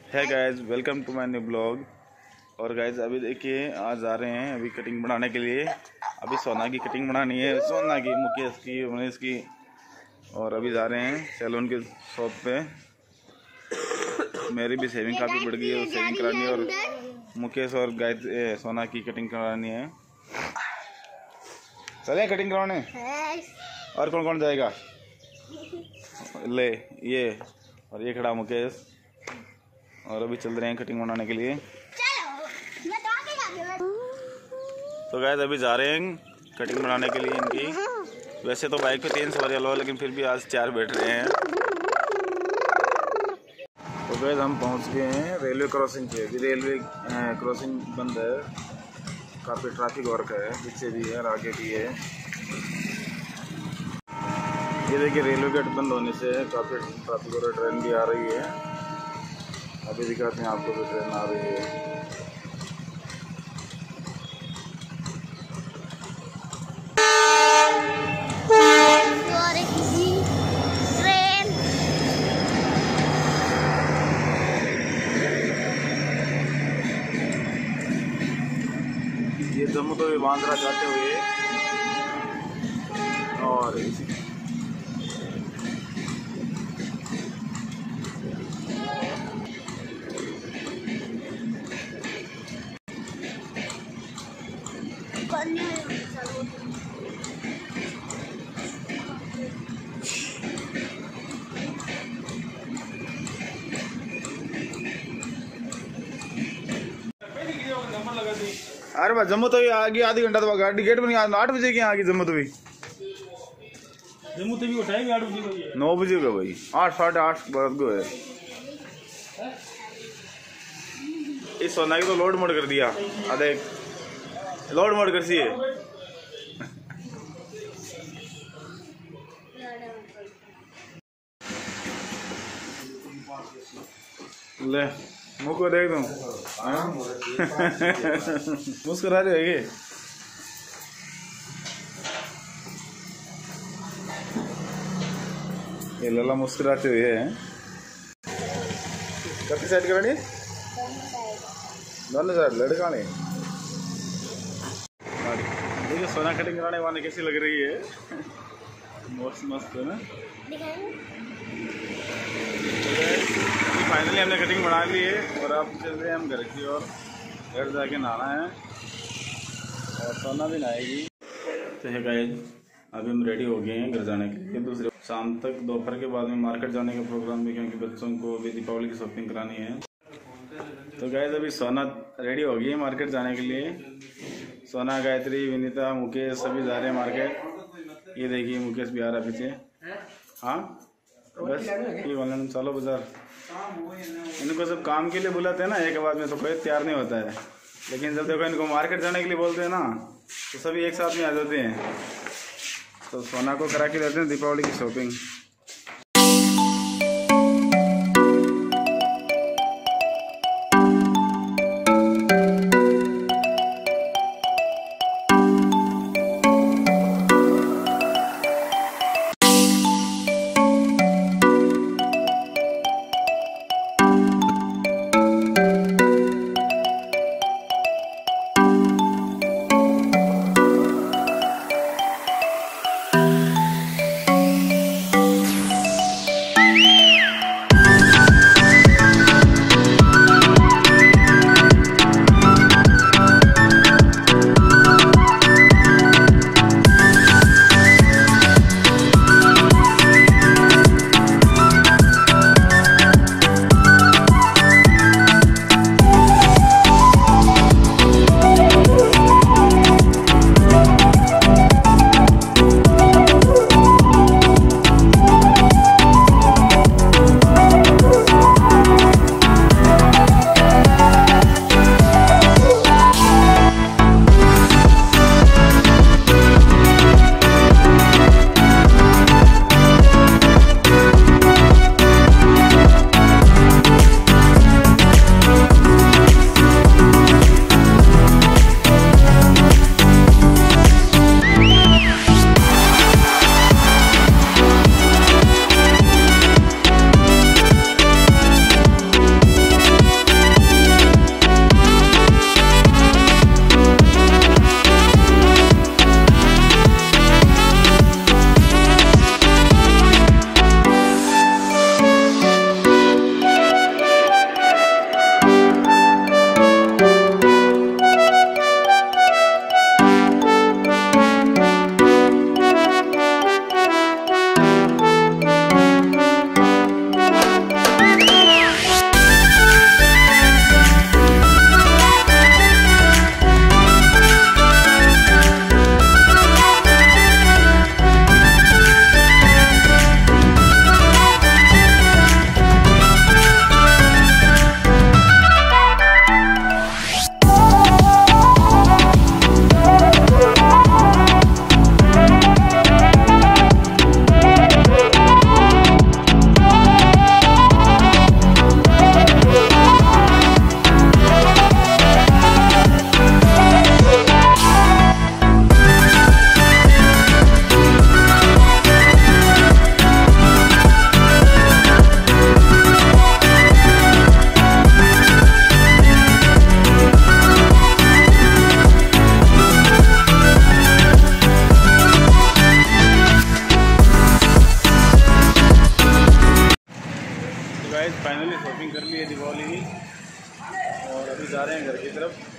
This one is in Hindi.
है guys, welcome to my new blog. और गाइज अभी देखिए आज जा रहे हैं अभी कटिंग बनाने के लिए। अभी सोना की कटिंग बनानी है, सोना की, मुकेश की, मनीष की। और अभी जा रहे हैं सैलून के शॉप पे। मेरी भी सेविंग काफ़ी बढ़ गई है, सेविंग करानी है। और मुकेश और गाइज सोना की कटिंग करानी है। चले कटिंग करवाने। और कौन कौन जाएगा? ले ये और ये खड़ा मुकेश। और अभी चल रहे हैं कटिंग बनाने के लिए। तो गाइस अभी जा रहे हैं कटिंग बनाने के लिए इनकी। वैसे तो बाइक पे 3 सवारी अलाउ, लेकिन फिर भी आज 4 बैठ रहे हैं। तो गाइस हम पहुंच गए हैं रेलवे क्रॉसिंग पे। अभी रेलवे क्रॉसिंग बंद है, काफ़ी ट्रैफिक वर्क है, पीछे भी है और आगे भी है। ये देखिए रेलवे गेट बंद होने से काफ़ी ट्रैफिक और ट्रेन भी आ रही है। अभी दिखाते हैं आपको भी ट्रेन आ रही है। ये जम्मू तो बांद्रा जाते हुए और अरे भाई जम्मू तो आगे आधी घंटा तो गाड़ी गेट में 8 बजे की आगे जम्मू तो भी टाइम 8 बजे 9 बजे का भाई 8 साढ़े 8 बज गए। इस सोना की तो लोड मोड कर दिया, अरे लोड मोड कर सी है। ले मुँह को देख दूं मुस्कुरा रहे है। ये लला मुस्कुराते हुए हैं। कितनी साइड करानी? दोनों साइड लड़का नहीं। देखिए सोना कटिंग कराने वाले कैसी लग रही है। मस्त मस्त है ना। फाइनली हमने कटिंग बना ली है और अब चल रहे हैं हम घर की ओर। घर जाके नहाना है और सोना भी नहाएगी। तो है गाइस अभी हम रेडी हो गए हैं घर जाने के लिए। दूसरे शाम तक दोपहर के बाद में मार्केट जाने का प्रोग्राम भी, क्योंकि बच्चों को भी दीपावली की शॉपिंग करानी है। तो गाइस अभी सोना रेडी हो गई है मार्केट जाने के लिए। सोना, गायत्री, विनीता, मुकेश सभी जा रहे हैं मार्केट। ये देखिए मुकेश भी आ रहा है पीछे। हाँ बस ये ऑनलाइन चलो बाजार। इनको सब काम के लिए बुलाते हैं ना एक बार में तो कोई तैयार नहीं होता है, लेकिन जब देखो इनको मार्केट जाने के लिए बोलते हैं ना तो सभी एक साथ में आ जाते हैं। तो सोना को करा के देते हैं दीपावली की शॉपिंग। फाइनली शॉपिंग कर ली है दीपावली की और अभी जा रहे हैं घर की तरफ।